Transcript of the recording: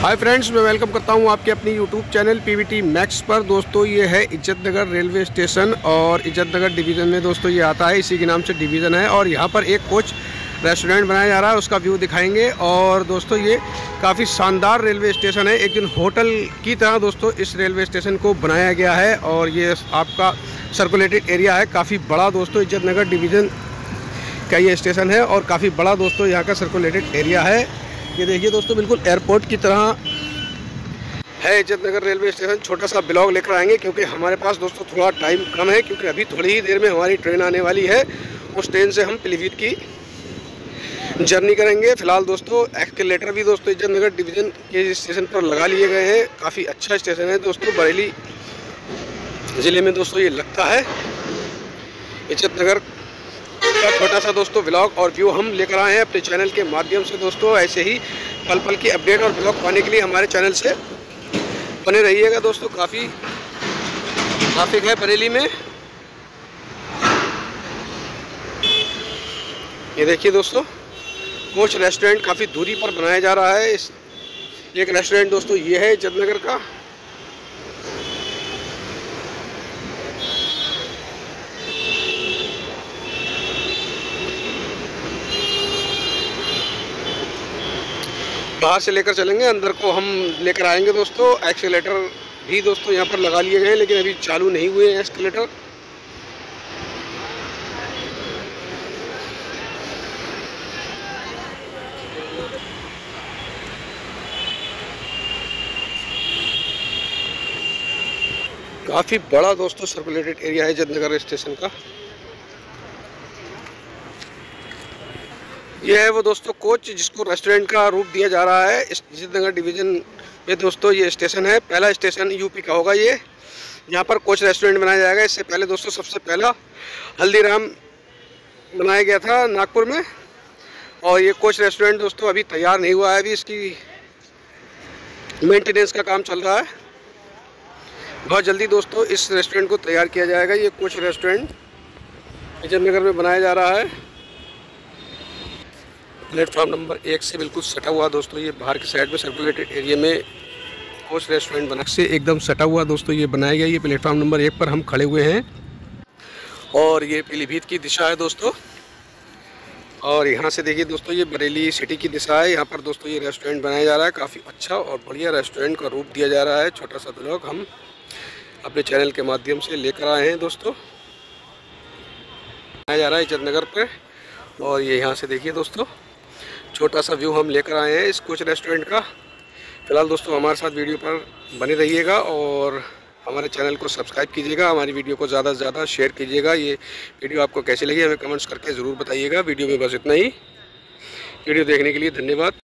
Hi friends, मैं welcome करता हूं आपके अपनी यूट्यूब चैनल पीवीटी मैक्स पर। दोस्तों ये है इज्जतनगर रेलवे स्टेशन और इज्जतनगर डिवीज़न में दोस्तों ये आता है, इसी के नाम से डिवीज़न है। और यहां पर एक कोच रेस्टोरेंट बनाया जा रहा है, उसका व्यू दिखाएंगे। और दोस्तों ये काफ़ी शानदार रेलवे स्टेशन है, एक दिन होटल की तरह दोस्तों इस रेलवे स्टेशन को बनाया गया है। और ये आपका सर्कुलेटेड एरिया है, काफ़ी बड़ा दोस्तों इज्जतनगर डिवीज़न का ये स्टेशन है और काफ़ी बड़ा दोस्तों यहाँ का सर्कुलेटेड एरिया है। ये देखिए दोस्तों, बिल्कुल एयरपोर्ट की तरह है इज्जतनगर रेलवे स्टेशन। छोटा सा ब्लॉग लेकर आएंगे क्योंकि हमारे पास दोस्तों थोड़ा टाइम कम है, क्योंकि अभी थोड़ी ही देर में हमारी ट्रेन आने वाली है। उस ट्रेन से हम पीलीभीत की जर्नी करेंगे। फिलहाल दोस्तों एस्केलेटर भी दोस्तों इज्जतनगर डिवीज़न के स्टेशन पर लगा लिए गए हैं। काफ़ी अच्छा स्टेशन है दोस्तों, बरेली ज़िले में दोस्तों ये लगता है। इज्जतनगर का छोटा सा दोस्तों व्लॉग और व्यू हम लेकर आए हैं अपने चैनल के माध्यम से। दोस्तों ऐसे ही पल पल की अपडेट और ब्लॉग पाने के लिए हमारे चैनल से बने रहिएगा। दोस्तों काफ़ी ट्रैफिक है बरेली में। ये देखिए दोस्तों, कोच रेस्टोरेंट काफ़ी दूरी पर बनाया जा रहा है। इस एक रेस्टोरेंट दोस्तों ये है इज्जतनगर का। बाहर से लेकर चलेंगे, अंदर को हम लेकर आएंगे दोस्तों। एक्सीलेटर भी दोस्तों यहाँ पर लगा लिए गए हैं, लेकिन अभी चालू नहीं हुए हैं एक्सीलेटर। काफ़ी बड़ा दोस्तों सर्कुलेटेड एरिया है इज्जतनगर स्टेशन का। यह है वो दोस्तों कोच जिसको रेस्टोरेंट का रूप दिया जा रहा है। इस इज्जतनगर डिवीज़न में दोस्तों ये स्टेशन है, पहला स्टेशन यूपी का होगा ये, यहाँ पर कोच रेस्टोरेंट बनाया जाएगा। इससे पहले दोस्तों सबसे पहला हल्दीराम बनाया गया था नागपुर में। और ये कोच रेस्टोरेंट दोस्तों अभी तैयार नहीं हुआ है, अभी इसकी मेंटेनेंस का काम चल रहा है। बहुत जल्दी दोस्तों इस रेस्टोरेंट को तैयार किया जाएगा। ये कोच रेस्टोरेंट इज्जतनगर में बनाया जा रहा है, प्लेटफॉर्म नंबर 1 से बिल्कुल सटा हुआ दोस्तों। ये बाहर की साइड में सर्कुलेटेड एरिया में कोच रेस्टोरेंट बना से एकदम सटा हुआ दोस्तों ये बनाया गया। ये प्लेटफॉर्म नंबर 1 पर हम खड़े हुए हैं और ये पीलीभीत की दिशा है दोस्तों। और यहाँ से देखिए दोस्तों, ये बरेली सिटी की दिशा है। यहाँ पर दोस्तों ये रेस्टोरेंट बनाया जा रहा है, काफ़ी अच्छा और बढ़िया रेस्टोरेंट का रूप दिया जा रहा है। छोटा सा ब्लॉग हम अपने चैनल के माध्यम से लेकर आए हैं दोस्तों। बनाया जा रहा है इज्जतनगर पर। और ये यहाँ से देखिए दोस्तों, छोटा सा व्यू हम लेकर आए हैं इस कोच रेस्टोरेंट का। फिलहाल दोस्तों हमारे साथ वीडियो पर बने रहिएगा और हमारे चैनल को सब्सक्राइब कीजिएगा। हमारी वीडियो को ज़्यादा से ज़्यादा शेयर कीजिएगा। ये वीडियो आपको कैसी लगी हमें कमेंट्स करके ज़रूर बताइएगा। वीडियो में बस इतना ही। वीडियो देखने के लिए धन्यवाद।